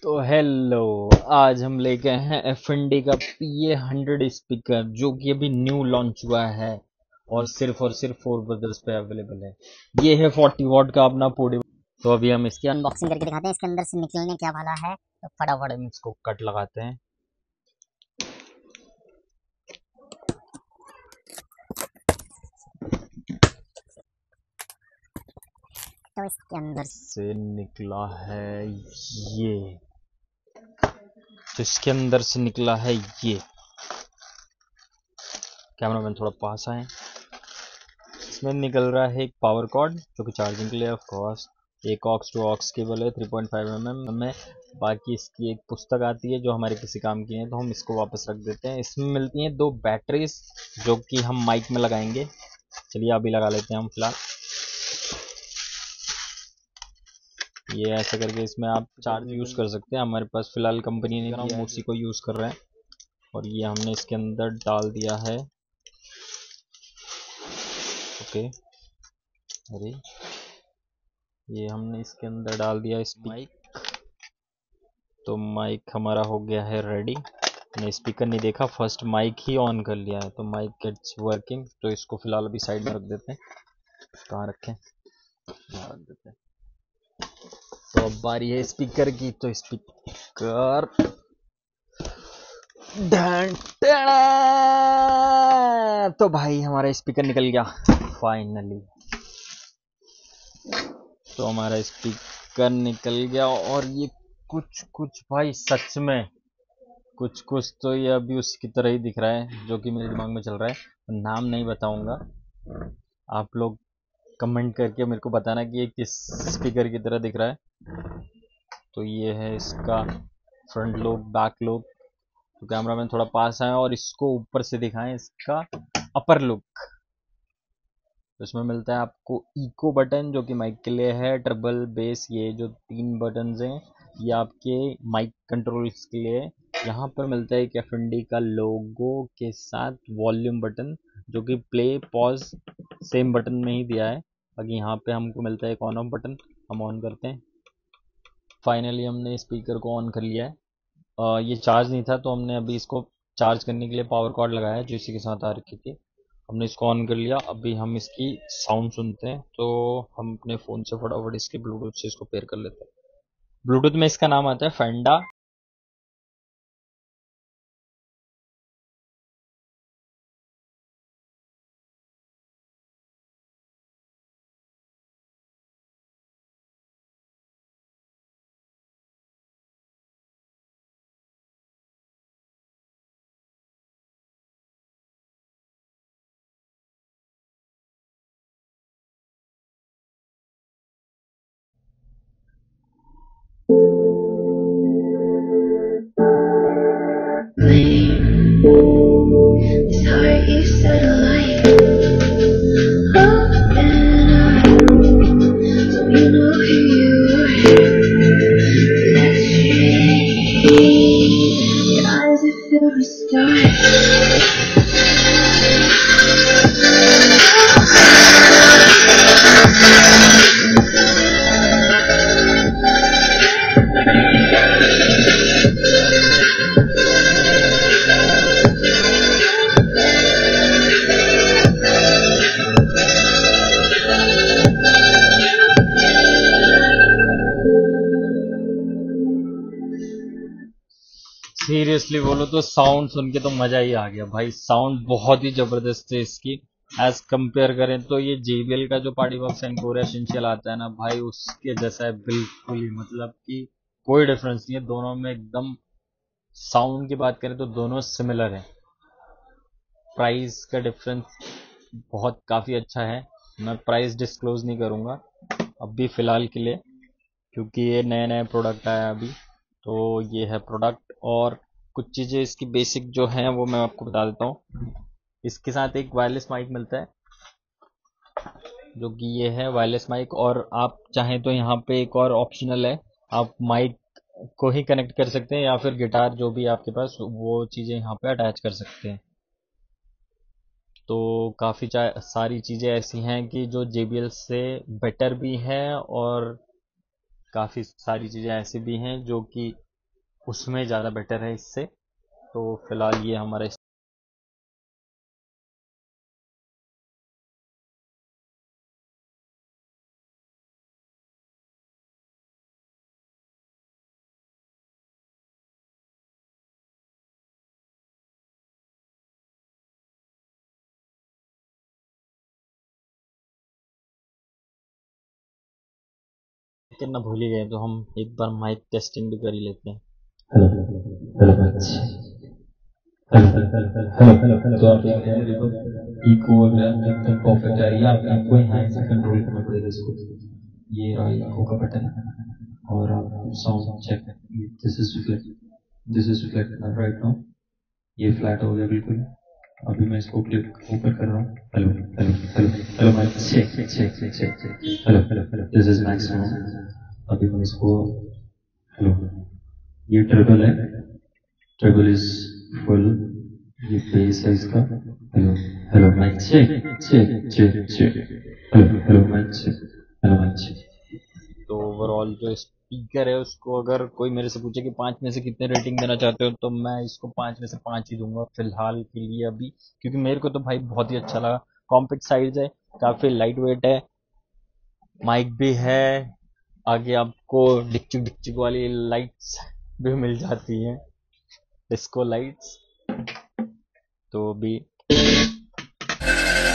तो हेलो। आज हम लेके आए हैं एफएनडी का PA100 स्पीकर जो कि अभी न्यू लॉन्च हुआ है और सिर्फ 4 ब्रदर्स पे अवेलेबल है। ये है 40 वॉट का अपना पोर्टेबल। तो अभी हम इसकी अनबॉक्सिंग करके दिखाते हैं इसके अंदर से निकलने क्या वाला है। तो फटाफट हम इसको कट लगाते हैं। तो इसके अंदर से निकला है ये तो इसके अंदर से निकला है ये। कैमरामैन थोड़ा पास आए। इसमें निकल रहा है एक पावर कॉर्ड जो कि चार्जिंग के लिए ऑफ कोर्स, एक ऑक्स टू ऑक्स केबल है 3.5 mm में। बाकी इसकी एक पुस्तक आती है जो हमारे किसी काम की है, तो हम इसको वापस रख देते हैं। इसमें मिलती हैं 2 बैटरीज जो कि हम माइक में लगाएंगे। चलिए अभी लगा लेते हैं हम फिलहाल। ये ऐसा करके इसमें आप चार्ज यूज़ कर सकते हैं। हमारे पास फिलहाल कंपनी ने दिया है, उसी को यूज़ कर रहे हैं। और ये हमने इसके अंदर डाल दिया है। ओके, अरे ये हमने इसके अंदर डाल दिया इस माइक। तो माइक हमारा हो गया है रेडी। मैंने स्पीकर नहीं देखा, फर्स्ट माइक ही ऑन कर लिया है, तो माइक गेट्स वर्किंग। तो इसको फिलहाल अभी साइड में रख देते हैं। कहाँ रखें, यहाँ रख देते हैं। तो अब बारी है स्पीकर की। तो स्पीकर तो भाई हमारा स्पीकर निकल गया फाइनली। तो हमारा स्पीकर निकल गया और ये कुछ भाई सच में कुछ तो ये अभी उसकी तरह ही दिख रहा है जो कि मेरे दिमाग में चल रहा है। नाम नहीं बताऊंगा, आप लोग कमेंट करके मेरे को बताना कि ये किस स्पीकर की तरह दिख रहा है। तो ये है इसका फ्रंट लुक, बैक लुक। तो कैमरामैन थोड़ा पास आए और इसको ऊपर से दिखाएं इसका अपर लुक। तो इसमें मिलता है आपको इको बटन जो कि माइक के लिए है, ट्रिपल बेस, ये जो 3 बटन्स हैं ये आपके माइक कंट्रोल्स के लिए। यहाँ पर मिलता है एक एफएनडी का लोगो के साथ वॉल्यूम बटन जो कि प्ले पॉज सेम बटन में ही दिया है। बाकी यहाँ पे हमको मिलता है एक ऑन ऑफ बटन, हम ऑन करते हैं। फाइनली हमने स्पीकर को ऑन कर लिया है। ये चार्ज नहीं था तो हमने अभी इसको चार्ज करने के लिए पावर कॉर्ड लगाया है जो इसी के साथ आ रखी थी। हमने इसको ऑन कर लिया। अभी हम इसकी साउंड सुनते हैं। तो हम अपने फ़ोन से फटाफट इसके ब्लूटूथ से इसको पेयर कर लेते हैं। ब्लूटूथ में इसका नाम आता है Fenda. This heart you set alight, open up, so you know who you are. Let's change. Your eyes are filled with stars. Seriously बोलो तो साउंड सुन के तो मज़ा ही आ गया भाई। साउंड बहुत ही ज़बरदस्त है इसकी। एज कंपेयर करें तो ये JBL का जो पार्टी बॉक्स एनकोर एसेंशियल आता है ना भाई, उसके जैसा है बिल्कुल ही। मतलब कि कोई डिफरेंस नहीं है दोनों में एकदम। साउंड की बात करें तो दोनों सिमिलर हैं। प्राइस का डिफरेंस बहुत काफ़ी अच्छा है। मैं प्राइस डिस्क्लोज नहीं करूँगा अभी फ़िलहाल के लिए, क्योंकि ये नए नए प्रोडक्ट आया अभी। तो ये है प्रोडक्ट और कुछ चीज़ें इसकी बेसिक जो हैं वो मैं आपको बता देता हूँ। इसके साथ एक वायरलेस माइक मिलता है जो कि ये है वायरलेस माइक। और आप चाहें तो यहाँ पे एक और ऑप्शनल है, आप माइक को ही कनेक्ट कर सकते हैं या फिर गिटार जो भी आपके पास वो चीज़ें यहाँ पे अटैच कर सकते हैं। तो काफ़ी सारी चीज़ें ऐसी हैं कि जो JBL से बेटर भी हैं और काफ़ी सारी चीज़ें ऐसी भी हैं जो कि उसमें ज़्यादा बेटर है इससे। तो फिलहाल ये हमारे करना भूल ही गए, तो हम एक बार माइक टेस्टिंग भी कर ही लेते हैं। हेलो हेलो बच्चे, हेलो तो आप देख रहे हैं, देखो इको वगैरह एकदम परफेक्ट आ रही है। आपको यहाँ से कंट्रोल करना पड़ेगा इसको। ये रहा इको का बटन और आप sound check. This is flat right now. ये फ्लैट हो गया बिल्कुल। अभी मैं इसको क्लिक ऊपर कर रहा हूँ। Hello hello hello hello mic check check check. Hello this is maximum. अभी मैं इसको हेलो, ये ट्रिपल है, ट्रिपल इज फुल, ये बेस है इसका। Hello hello mic check check check check. Hello hello mic check, hello mic check. तो overall जो स्पीकर है उसको अगर कोई मेरे से पूछे कि 5 में से कितने रेटिंग देना चाहते हो, तो मैं इसको 5 में से 5 ही दूंगा फिलहाल के लिए अभी, क्योंकि मेरे को तो भाई बहुत ही अच्छा लगा। कॉम्पैक्ट साइज है, काफ़ी लाइट वेट है, माइक भी है, आगे आपको डिक्चिक डिक्चिक वाली लाइट्स भी मिल जाती हैं, डिस्को लाइट्स। तो भी